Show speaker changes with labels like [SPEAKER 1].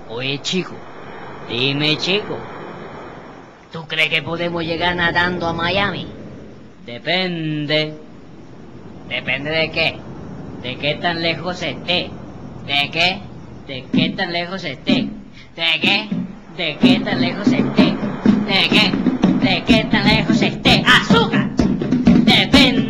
[SPEAKER 1] Oye, chico, dime, chico, ¿tú crees que podemos llegar nadando a Miami? Depende. ¿Depende de qué? ¿De qué tan lejos esté? ¿De qué? ¿De qué tan lejos esté? ¿De qué? ¿De qué tan lejos esté? ¿De qué? ¿De qué tan lejos esté? ¡Azúcar! Depende.